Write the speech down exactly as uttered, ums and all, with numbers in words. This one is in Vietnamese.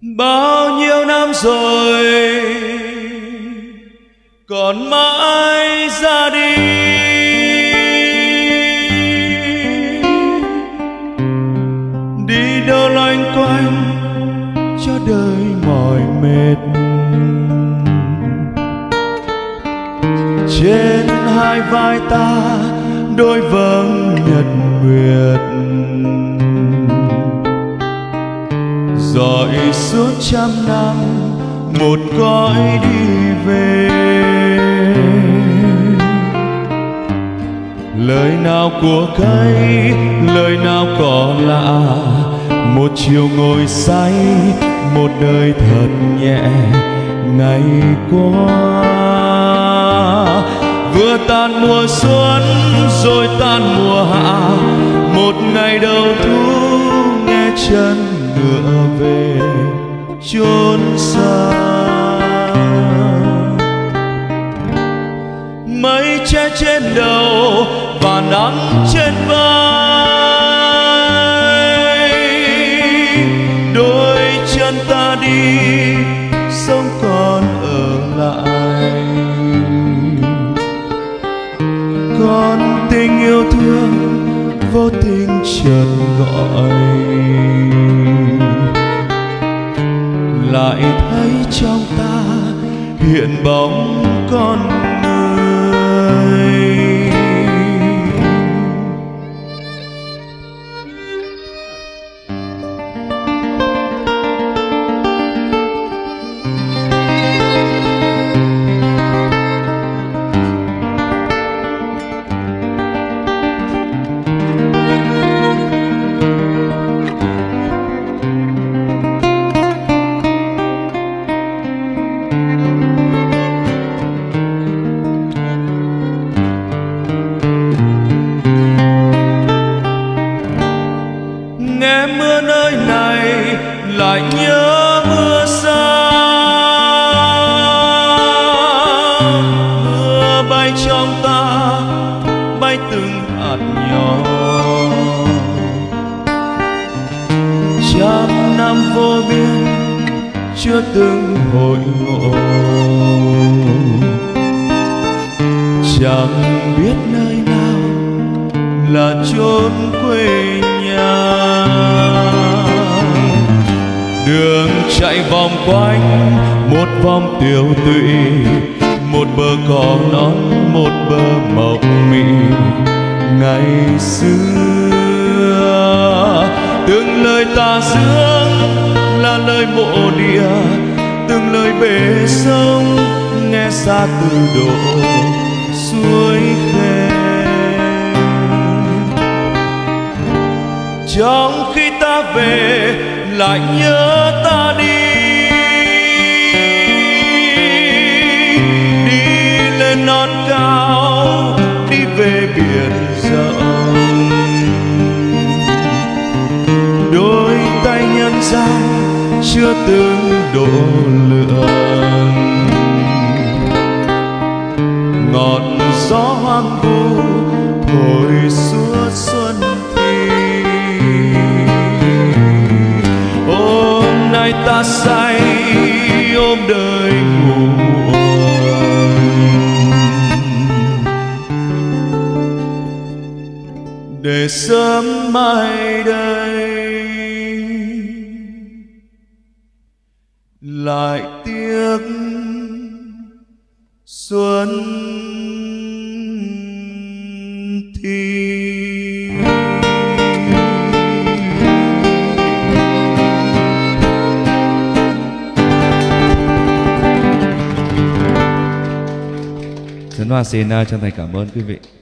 Bao nhiêu năm rồi còn mãi ra đi, đi đâu loanh quanh cho đời mỏi mệt. Trên hai vai ta đôi vầng nhật nguyệt, dõi suốt trăm năm một cõi đi về. Lời nào của cây, lời nào cỏ lạ, một chiều ngồi say, một đời thật nhẹ ngày qua. Vừa tan mùa xuân rồi tan mùa hạ, một ngày đầu thu nghe chân ngựa về chốn xa. Mây che trên đầu và nắng trên vai, đôi chân ta đi sống còn ở lại. Còn tình yêu thương vô tình chợt gọi, lại thấy trong ta hiện bóng con người. Nghe mưa nơi này lại nhớ mưa xa, mưa bay trong ta bay từng hạt nhỏ. Trăm năm vô biên chưa từng hội ngộ, chẳng biết nơi nào là chốn quê nhà. Đường chạy vòng quanh một vòng tiêu tụy, một bờ cỏ non một bờ mộng mị. Ngày xưa từng lời tà dương là lời mộ địa, từng lời bể sông nghe xa từ độ suối khe. Trong khi ta về lại nhớ ta đi, đi lên non cao, đi về biển rộng. Đôi tay nhân gian chưa từng độ lượng, ngọt gió hoang vu thổi suốt xuân thi. Hôm nay ta say ôm đời ngủ muộn, để sớm mai đây lại tiếc xuân thi. Trấn Hoa xin chân thành cảm ơn quý vị.